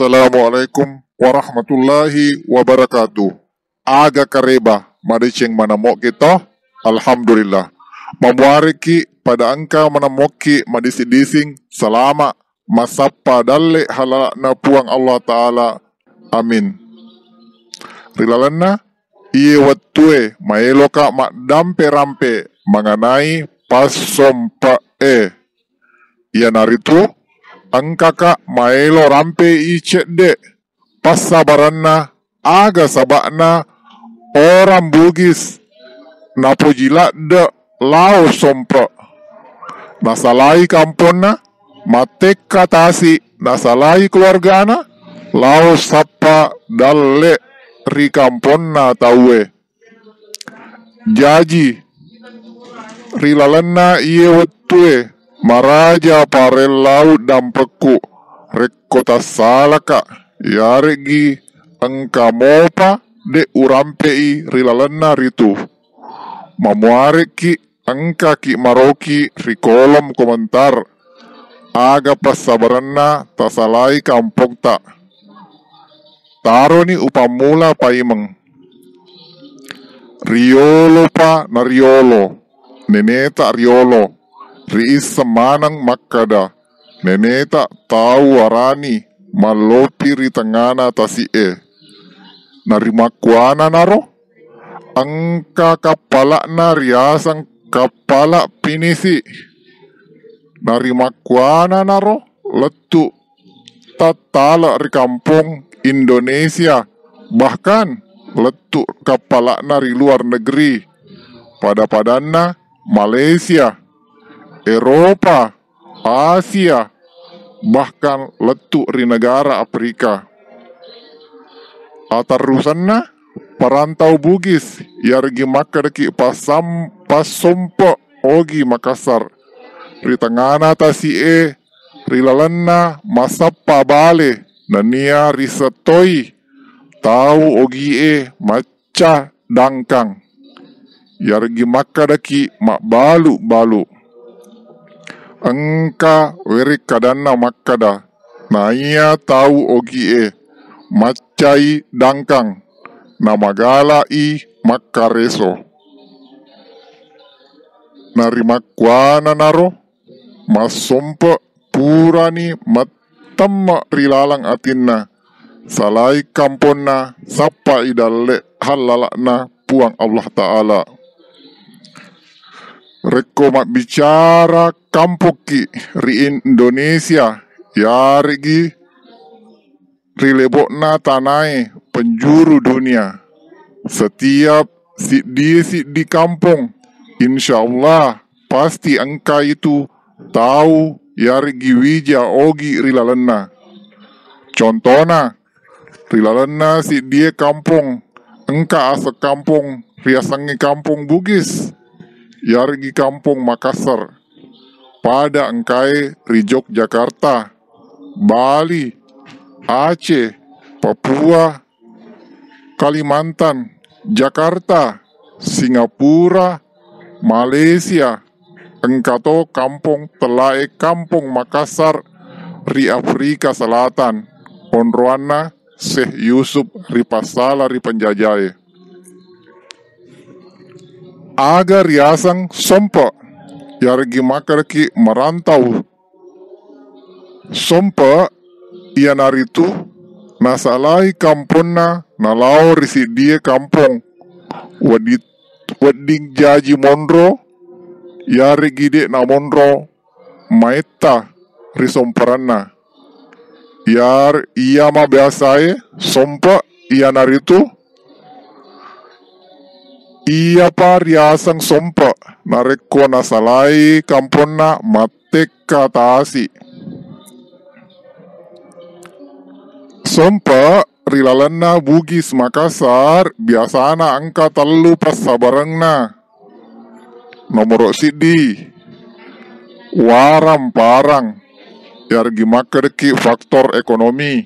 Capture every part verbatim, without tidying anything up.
Assalamualaikum warahmatullahi wabarakatuh. Aga kareba madiceng manamok kita. Alhamdulillah. Mamuariki pada angka manamoki madisidising selama masapa dalle halakna puang Allah Ta'ala. Amin. Rilalanna iye wattue maeloka mak dampe rampe mengenai pasompa e. Ia naritu angkaka maelo rampe i cedde pas sabaranna aga sabakna orang Bugis napojila de lao sompa nasalai kamponna matek katasi nasalai keluargana lao sapa dalle ri kamponna tawe jaji rilalanna iye wattue maraja parel laut dampeku rekota salaka yaregi engka mopa de urampei rilalanna ritu mamuareki engka ki maroki ri kolom komentar aga pas sabaranna tasalai kampung tak taro ni upamula paimeng riolo pa na riolo neneta riolo riis semanang makkada neneta tahu warani malopi ri tengana tasi e narimakwana naro angka kapala na riasang kapala pinisi narimakwana naro letu tatala ri kampung Indonesia bahkan letu kapala na ri luar negeri pada padanna Malaysia Eropa, Asia, bahkan letu ri negara Afrika. Atarusanna perantau Bugis yargi makadeki pasam pasompo ogi Makassar. Ri tengana tasi e rilalanna masappa bale nania risetoi tahu ogi e maca dangkang. Yargi makadeki mak balu balu. Engka werik kadana makkada naya tahu ogi e macai dangkang namagala i makkareso narimakwana naro masompe purani matamma rilalang atinna salai kamponna sapa idalle halalakna puang Allah Ta'ala. Reko mak bicara kampuki ri Indonesia yarigi rilebokna tanai penjuru dunia setiap sidi sidi kampung insya Allah pasti engka itu tahu yarigi wija ogi rilalenna contohna rilalenna sidi kampung engka asa kampung riasangi kampung Bugis yargi kampung Makassar pada engkai rijok Jakarta Bali Aceh Papua Kalimantan Jakarta Singapura Malaysia engkato kampung telae kampung Makassar ri Afrika Selatan onroana Syekh Yusuf ri pasala ri penjajahe aga riasang sompa yargi makarki merantau sompa ia naritu nasalai kampungna nalau risi dia kampung wadit wading jaji monro yargi de na monro maeta risomparana yar iya ma biasae sompa ia naritu iya pa riasang sompa nareko nasalai kamponna matek katasi sompa rilalanna Bugis Makassar biasana angka telu pas sabarengna nomor sidi waram parang yargi makerki faktor ekonomi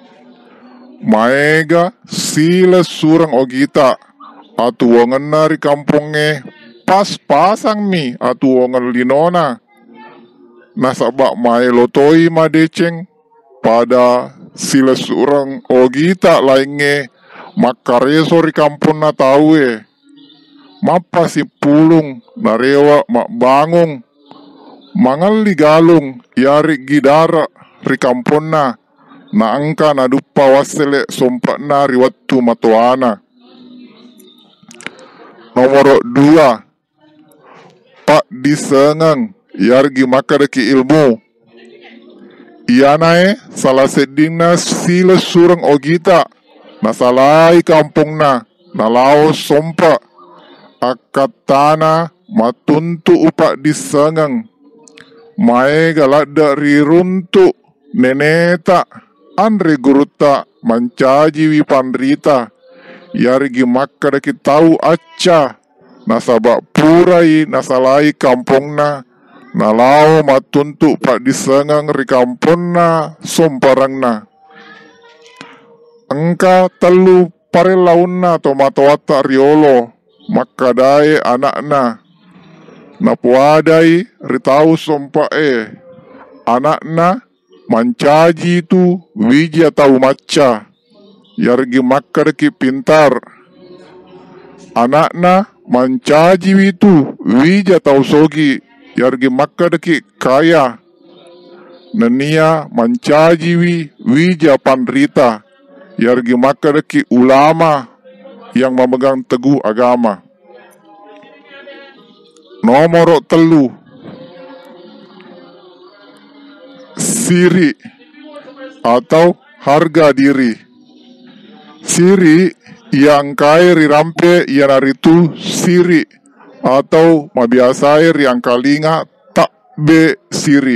maega sila surang ogita atu wongen nari kampungnya pas pasang mi atu wongen linona nasabak mae lotoi madeceng pada sila surang ogita lainge makareso ri kampung na tawe mapa si pulung narewa mak bangong mangali galung yari gidara ri kampung na naangka na dupa wasele sompa na riwattu matoana. Nomor dua, pak disengang yargi makadaki ilmu. Ianae salah sedina sila surang ogita nasalai kampung na nalao sompa akatana matuntu upak disengang mae galada riruntu neneta andre guruta mancaji wipanrita yargi makadaki tahu acca nasaba purai nasalai kampung na nalau matuntu pak disengang ri kampung na somparang na engka telu pare launa tomatowata riolo makadai anakna napuadai ritau sompae anakna mancaji tu wija tau maca yargi makadaki pintar anakna mancaji witu wija tau sogi yargi makadaki kaya nania mancaji wi wija pandrita yargi makadaki ulama yang memegang teguh agama. Nomor telu, siri atau harga diri. Siri yang kaya rirampe yanaritu siri atau mabiasai riang kalinga tak be siri.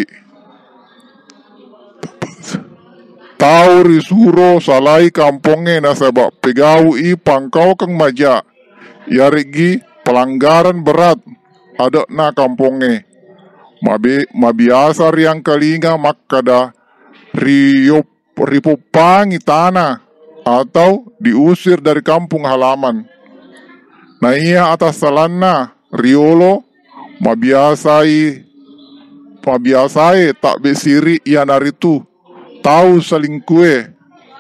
Tau risuro salai kamponge nasabak pegau i pangkau kang maja yarigi pelanggaran berat ada na kamponge mabe mabiasa riang kalinga makada riop ripopangi tanah atau diusir dari kampung halaman. Nah iya atas salana riolo mabiasai mabiasai tak besiri ia naritu tahu selingkuhe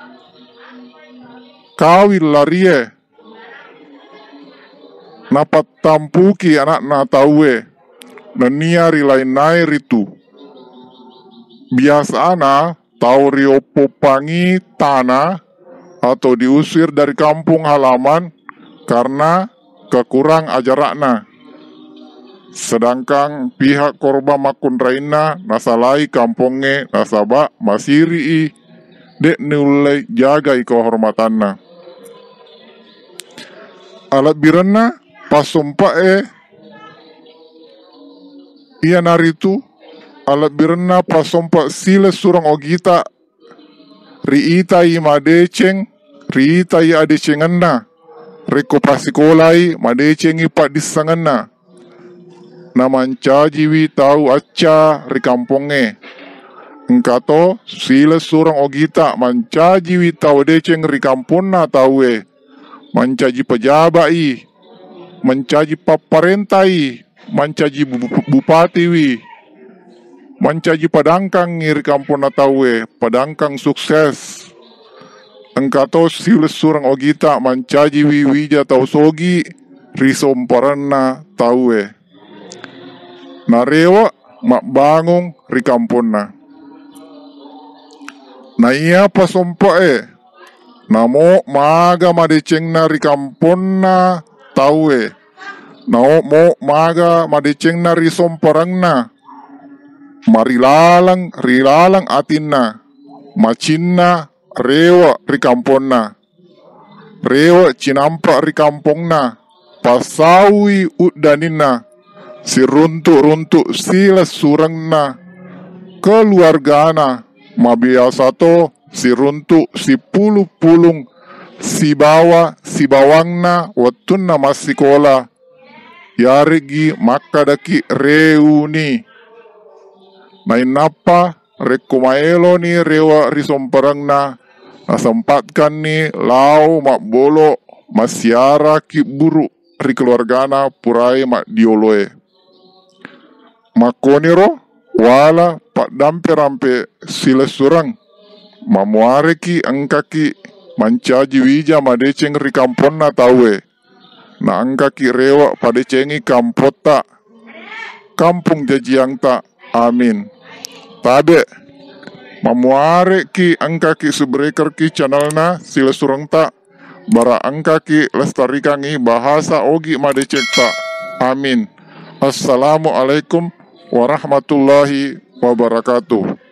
kawin larie napat tampuki anak na tawe nania rilain nair itu biasana tahu riopo pangi tanah atau diusir dari kampung halaman karena kekurang ajarakna. Sedangkan pihak korban makun raina nasalai kamponge nasaba masiri dek nulai jagai kehormatanna. Alat birana pasumpa e iya naritu alat birana pasumpa sila surang ogita riita i madeceng riita i adecenganna reko pasikolai madeceng i pak disanganna namancaji wi tahu acca ri kamponge engkato sila surang ogita mancaji wi tahu deceng ri kamponna tawe mancaji pejabai mancaji paparentai mancaji bupati wi mancaji padangkang ri kamponna tawe padangkang sukses engkato sila surang ogita mancaji wi wija tahu sogi risomparana tawe narewa mak bangong ri kamponna. Na iya pasompa e namo maga madeceng na ri kamponna tawe namo mo maga madeceng na ri somparangna marilalang rilalang atinna macinna rewa ri kamponna rewa cinampa ri kampongna pasawi uddaninna si runtuk-runtuk sila surangna keluargana mabiasa to si runtuk si puluh-pulung si bawa si bawangna watunna masikola yarigi makadaki reuni main napa rekumaelo ni rewa risomparangna nasempatkan ni lau mak bolo masyara ki buru ri keluargana purai mak dioloe makoniro wala pak dampe rampe sila surang mamuareki angkaki mancaji wija madeceng ri kamponna tawe. Na angkaki rewa padecengi kampota kampung jajiangta. Amin. Tade mamuareki angkaki subrekerki channelna sila surangta bara angkaki lestarikangi bahasa ogi madecekta. Amin. Assalamualaikum warahmatullahi wabarakatuh.